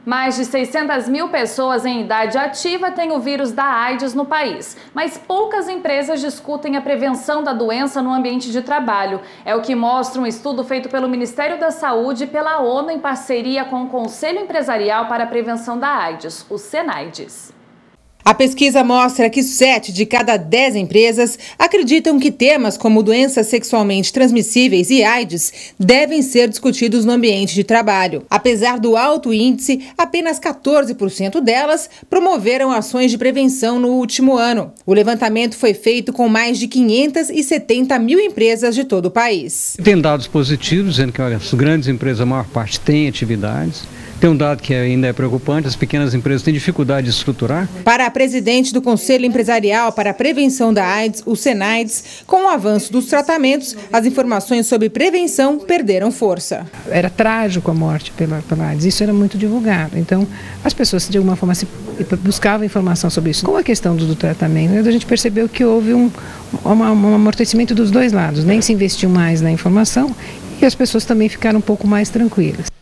Mais de 600 mil pessoas em idade ativa têm o vírus da AIDS no país, mas poucas empresas discutem a prevenção da doença no ambiente de trabalho. É o que mostra um estudo feito pelo Ministério da Saúde e pela ONU em parceria com o Conselho Empresarial para a Prevenção da AIDS, o SENAIDES. A pesquisa mostra que 7 de cada 10 empresas acreditam que temas como doenças sexualmente transmissíveis e AIDS devem ser discutidos no ambiente de trabalho. Apesar do alto índice, apenas 14% delas promoveram ações de prevenção no último ano. O levantamento foi feito com mais de 570 mil empresas de todo o país. Tem dados positivos, dizendo que as grandes empresas, a maior parte, têm atividades. Tem um dado que ainda é preocupante, as pequenas empresas têm dificuldade de estruturar. Para a presidente do Conselho Empresarial para a Prevenção da AIDS, o SENAIDES, com o avanço dos tratamentos, as informações sobre prevenção perderam força. Era trágico a morte pela AIDS, isso era muito divulgado. Então, as pessoas, de alguma forma, buscavam informação sobre isso. Com a questão do tratamento, a gente percebeu que houve um amortecimento dos dois lados. Nem se investiu mais na informação e as pessoas também ficaram um pouco mais tranquilas.